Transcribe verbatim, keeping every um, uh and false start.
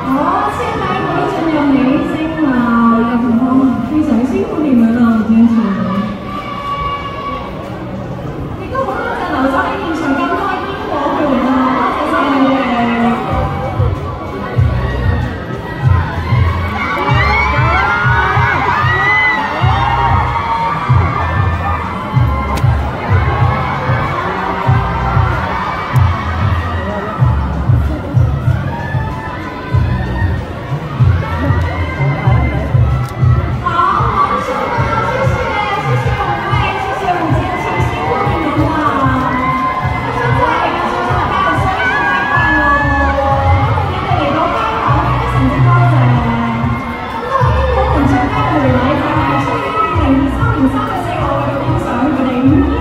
哦，现在可以进入尾聲啦，咁非常辛苦你們啦，堅持。亦都好多謝留守喺現場咁多煙火佢哋啦，多謝晒你哋。二三年三嘅四號嘅影相佢哋。